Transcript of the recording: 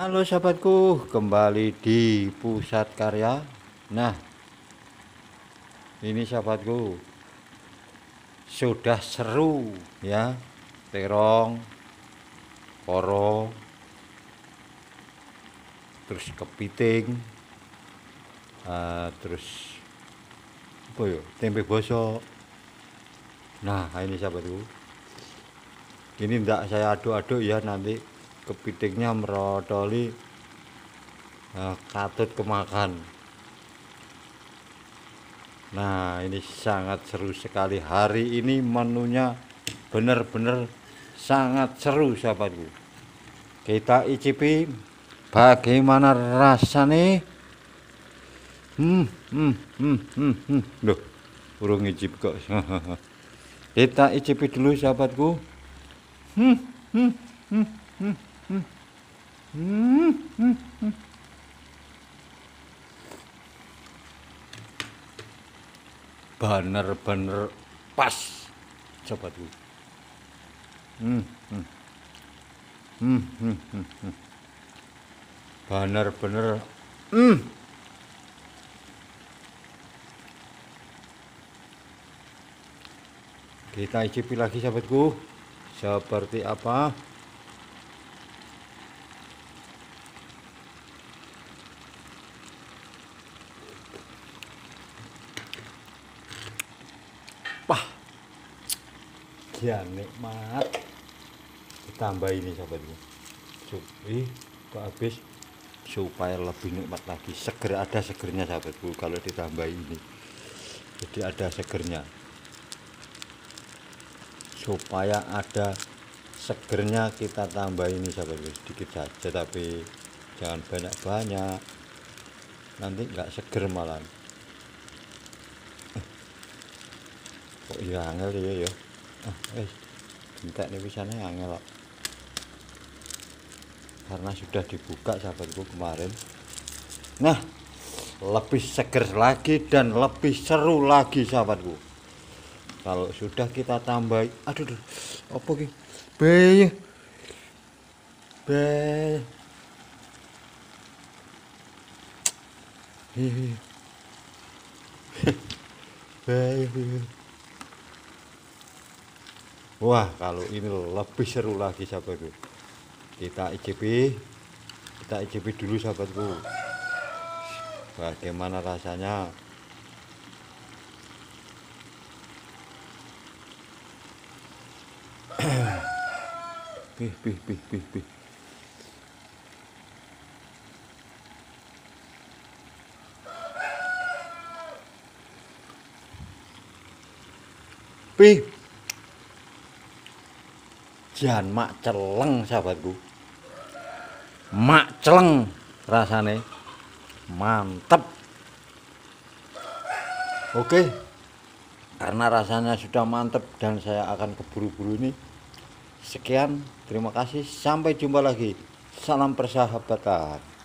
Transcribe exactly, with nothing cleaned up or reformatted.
Halo sahabatku, kembali di Pusat Karya. Nah, ini sahabatku, sudah seru ya. Terong, koro, terus kepiting, uh, terus apa ya, tempe bosok. Nah, ini sahabatku, ini enggak saya aduk-aduk ya, nanti kepitingnya merotoli, uh, katut kemakan. Nah, ini sangat seru sekali. Hari ini menunya benar-benar sangat seru sahabatku. Kita icipin bagaimana rasanya. Hmm, hmm, hmm, hmm, hmm. Loh, urung icip kok. Kita icipi dulu sahabatku. Hmm, hmm, hmm, hmm, hmm. Hmm, hmm, hmm. Bener-bener pas sahabatku. Hmm, hmm. Hmm, hmm, hmm, hmm. Bener-bener hmm. Kita icipi lagi sahabatku, seperti apa. Wah, ya nikmat. Ditambah ini sahabatku, Ih, kok habis, supaya lebih nikmat lagi. Seger, ada segernya sahabatku kalau ditambah ini. Jadi ada segernya, supaya ada segernya kita tambah ini sahabatku, sedikit saja tapi jangan banyak-banyak, nanti nggak seger malah. Kok iya angel ya ya. Ah, eh, entek nih pisannya angel kok. Karena sudah dibuka sahabatku kemarin. Nah, lebih seger lagi dan lebih seru lagi sahabatku kalau sudah kita tambah. Aduh, aduh, apa ki be be be. Wah, kalau ini lebih seru lagi sahabatku. Kita icipi, kita icipi dulu sahabatku, bagaimana rasanya. Pih, pih, pih, pih, pih. Pih. Jan mak celeng sahabatku. Mak celeng rasane. Mantep. Oke. Karena rasanya sudah mantep dan saya akan keburu-buru ini. Sekian, terima kasih, sampai jumpa lagi. Salam persahabatan.